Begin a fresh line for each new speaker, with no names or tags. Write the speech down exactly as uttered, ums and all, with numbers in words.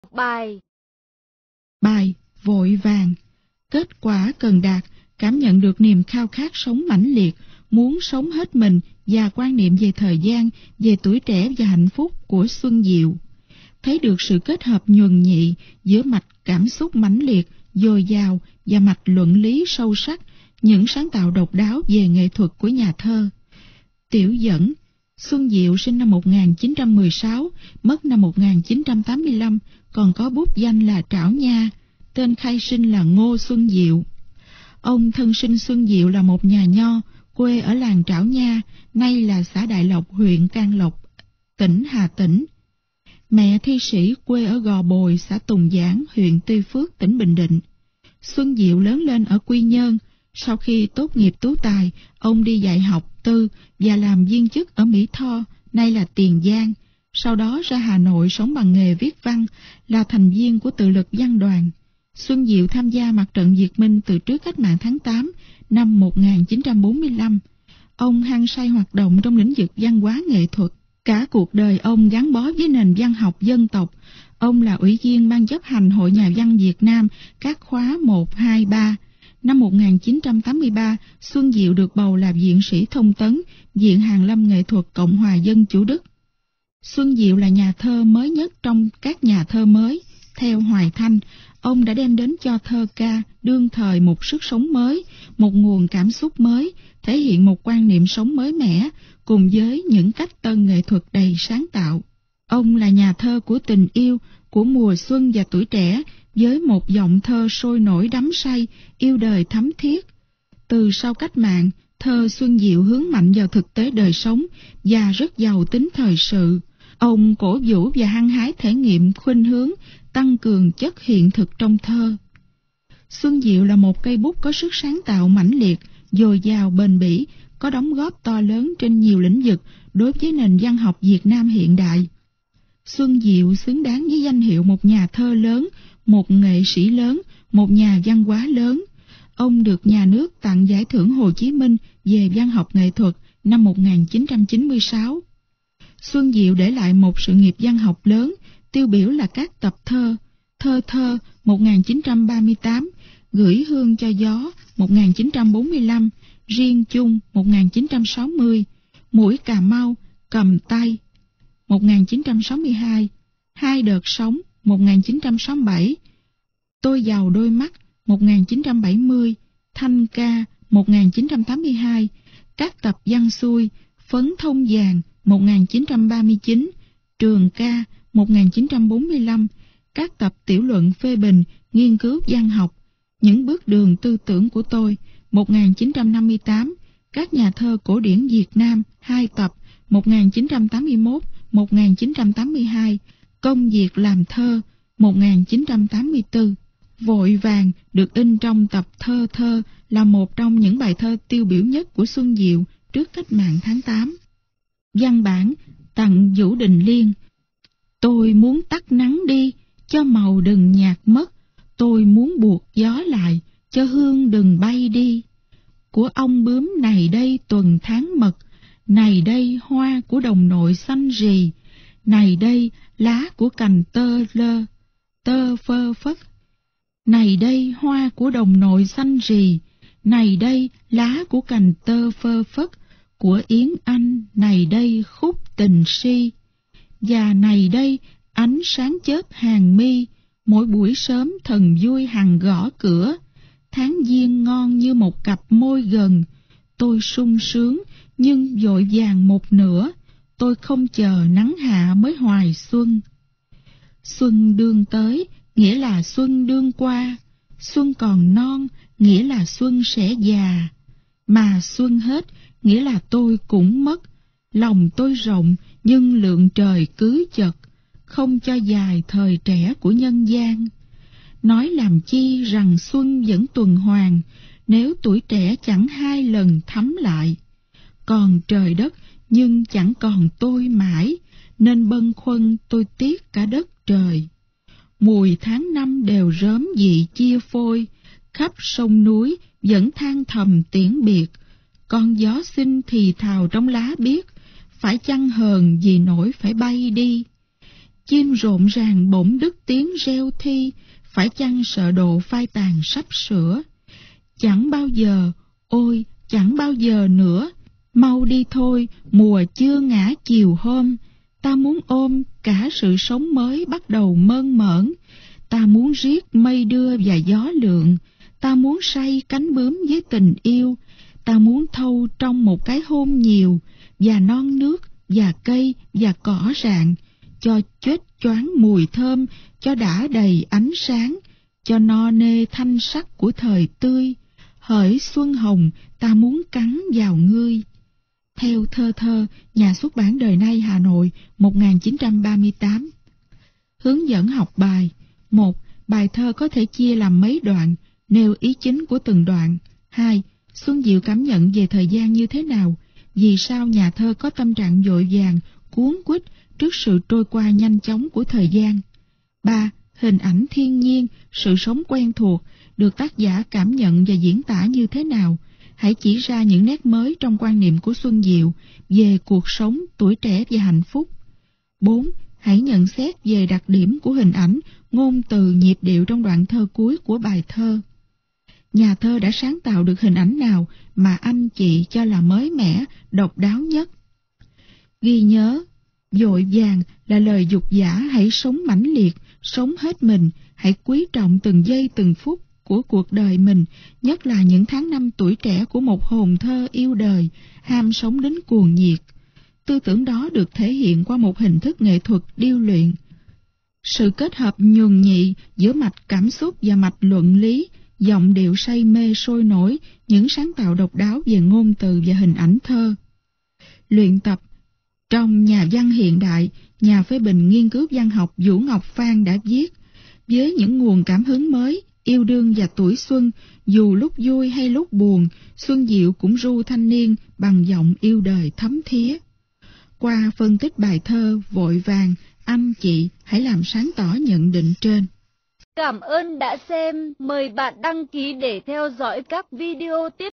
Bài
Bài vội vàng. Kết quả cần đạt, cảm nhận được niềm khao khát sống mãnh liệt, muốn sống hết mình và quan niệm về thời gian, về tuổi trẻ và hạnh phúc của Xuân Diệu. Thấy được sự kết hợp nhuần nhị giữa mạch cảm xúc mãnh liệt, dồi dào và mạch luận lý sâu sắc, những sáng tạo độc đáo về nghệ thuật của nhà thơ. Tiểu dẫn: Xuân Diệu sinh năm một nghìn chín trăm mười sáu, mất năm một nghìn chín trăm tám mươi lăm, còn có bút danh là Trảo Nha, tên khai sinh là Ngô Xuân Diệu. Ông thân sinh Xuân Diệu là một nhà nho, quê ở làng Trảo Nha, nay là xã Đại Lộc, huyện Can Lộc, tỉnh Hà Tĩnh. Mẹ thi sĩ quê ở Gò Bồi, xã Tùng Giảng, huyện Tuy Phước, tỉnh Bình Định. Xuân Diệu lớn lên ở Quy Nhơn. Sau khi tốt nghiệp tú tài, ông đi dạy học tư và làm viên chức ở Mỹ Tho, nay là Tiền Giang. Sau đó ra Hà Nội sống bằng nghề viết văn, là thành viên của Tự lực văn đoàn. Xuân Diệu tham gia mặt trận Việt Minh từ trước cách mạng tháng tám năm một nghìn chín trăm bốn mươi lăm. Ông hăng say hoạt động trong lĩnh vực văn hóa nghệ thuật. Cả cuộc đời ông gắn bó với nền văn học dân tộc. Ông là ủy viên ban chấp hành Hội Nhà văn Việt Nam các khóa một, hai, ba. Năm một nghìn chín trăm tám mươi ba, Xuân Diệu được bầu là viện sĩ thông tấn, Viện Hàn lâm Nghệ thuật Cộng hòa Dân chủ Đức. Xuân Diệu là nhà thơ mới nhất trong các nhà thơ mới. Theo Hoài Thanh, ông đã đem đến cho thơ ca đương thời một sức sống mới, một nguồn cảm xúc mới, thể hiện một quan niệm sống mới mẻ, cùng với những cách tân nghệ thuật đầy sáng tạo. Ông là nhà thơ của tình yêu, của mùa xuân và tuổi trẻ, với một giọng thơ sôi nổi đắm say, yêu đời thắm thiết. Từ sau cách mạng, thơ Xuân Diệu hướng mạnh vào thực tế đời sống và rất giàu tính thời sự. Ông cổ vũ và hăng hái thể nghiệm khuynh hướng, tăng cường chất hiện thực trong thơ. Xuân Diệu là một cây bút có sức sáng tạo mãnh liệt, dồi dào bền bỉ, có đóng góp to lớn trên nhiều lĩnh vực đối với nền văn học Việt Nam hiện đại. Xuân Diệu xứng đáng với danh hiệu một nhà thơ lớn, một nghệ sĩ lớn, một nhà văn hóa lớn. Ông được nhà nước tặng giải thưởng Hồ Chí Minh về văn học nghệ thuật năm một nghìn chín trăm chín mươi sáu. Xuân Diệu để lại một sự nghiệp văn học lớn, tiêu biểu là các tập thơ: Thơ thơ một nghìn chín trăm ba mươi tám, Gửi hương cho gió một nghìn chín trăm bốn mươi lăm, Riêng chung một nghìn chín trăm sáu mươi, Mũi Cà Mau, Cầm tay một nghìn chín trăm sáu mươi hai, Hai đợt sóng một nghìn chín trăm sáu mươi bảy, Tôi giàu đôi mắt một nghìn chín trăm bảy mươi, Thanh ca một nghìn chín trăm tám mươi hai, các tập văn xuôi: Phấn thông vàng một nghìn chín trăm ba mươi chín, Trường ca một nghìn chín trăm bốn mươi lăm, các tập tiểu luận phê bình, nghiên cứu văn học: Những bước đường tư tưởng của tôi một nghìn chín trăm năm mươi tám, các nhà thơ cổ điển Việt Nam hai tập một nghìn chín trăm tám mươi mốt đến một nghìn chín trăm tám mươi hai, Công việc làm thơ một nghìn chín trăm tám mươi tư. Vội vàng được in trong tập Thơ thơ là một trong những bài thơ tiêu biểu nhất của Xuân Diệu trước cách mạng tháng tám. Văn bản tặng Vũ Đình Liên: Tôi muốn tắt nắng đi, cho màu đừng nhạt mất. Tôi muốn buộc gió lại, cho hương đừng bay đi. Của ong bướm này đây tuần tháng mật, này đây hoa của đồng nội xanh rì, này đây lá của cành tơ lơ, tơ phơ phất. Này đây hoa của đồng nội xanh rì, này đây lá của cành tơ phơ phất. Của Yến Anh này đây khúc tình si, và này đây ánh sáng chớp hàng mi. Mỗi buổi sớm thần vui hằng gõ cửa, tháng giêng ngon như một cặp môi gần. Tôi sung sướng nhưng vội vàng một nửa, tôi không chờ nắng hạ mới hoài xuân. Xuân đương tới nghĩa là xuân đương qua, xuân còn non nghĩa là xuân sẽ già. Mà xuân hết nghĩa là tôi cũng mất. Lòng tôi rộng nhưng lượng trời cứ chật, không cho dài thời trẻ của nhân gian. Nói làm chi rằng xuân vẫn tuần hoàn, nếu tuổi trẻ chẳng hai lần thắm lại. Còn trời đất nhưng chẳng còn tôi mãi, nên bâng khuâng tôi tiếc cả đất trời. Mùi tháng năm đều rớm dị chia phôi, khắp sông núi vẫn than thầm tiễn biệt. Con gió xinh thì thào trong lá biếc, phải chăng hờn vì nỗi phải bay đi. chim rộn ràng bỗng đứt tiếng reo thi, phải chăng sợ độ phai tàn sắp sửa. Chẳng bao giờ, ôi, chẳng bao giờ nữa, mau đi thôi, mùa chưa ngã chiều hôm. Ta muốn ôm cả sự sống mới bắt đầu mơn mởn. Ta muốn riết mây đưa và gió lượn. Ta muốn say cánh bướm với tình yêu. Ta muốn thâu trong một cái hôn nhiều, và non nước, và cây, và cỏ rạng, cho chết choáng mùi thơm, cho đã đầy ánh sáng, cho no nê thanh sắc của thời tươi. Hỡi xuân hồng, ta muốn cắn vào ngươi. Theo Thơ Thơ, nhà xuất bản Đời Nay, Hà Nội, một nghìn chín trăm ba mươi tám. Hướng dẫn học bài. một. Bài thơ có thể chia làm mấy đoạn, nêu ý chính của từng đoạn. hai. Xuân Diệu cảm nhận về thời gian như thế nào? Vì sao nhà thơ có tâm trạng vội vàng, cuống quýt trước sự trôi qua nhanh chóng của thời gian? ba. Hình ảnh thiên nhiên, sự sống quen thuộc, được tác giả cảm nhận và diễn tả như thế nào? Hãy chỉ ra những nét mới trong quan niệm của Xuân Diệu về cuộc sống, tuổi trẻ và hạnh phúc. bốn. Hãy nhận xét về đặc điểm của hình ảnh, ngôn từ, nhịp điệu trong đoạn thơ cuối của bài thơ. Nhà thơ đã sáng tạo được hình ảnh nào mà anh chị cho là mới mẻ, độc đáo nhất? Ghi nhớ, vội vàng là lời dục dã, hãy sống mãnh liệt, sống hết mình, hãy quý trọng từng giây từng phút của cuộc đời mình, nhất là những tháng năm tuổi trẻ của một hồn thơ yêu đời, ham sống đến cuồng nhiệt. Tư tưởng đó được thể hiện qua một hình thức nghệ thuật điêu luyện. Sự kết hợp nhuần nhị giữa mạch cảm xúc và mạch luận lý, giọng điệu say mê sôi nổi, những sáng tạo độc đáo về ngôn từ và hình ảnh thơ. Luyện tập. Trong Nhà văn hiện đại, nhà phê bình nghiên cứu văn học Vũ Ngọc Phan đã viết, với những nguồn cảm hứng mới, yêu đương và tuổi xuân, dù lúc vui hay lúc buồn, Xuân Diệu cũng ru thanh niên bằng giọng yêu đời thấm thía. Qua phân tích bài thơ Vội Vàng, anh chị hãy làm sáng tỏ nhận định trên.
Cảm ơn đã xem, mời bạn đăng ký để theo dõi các video tiếp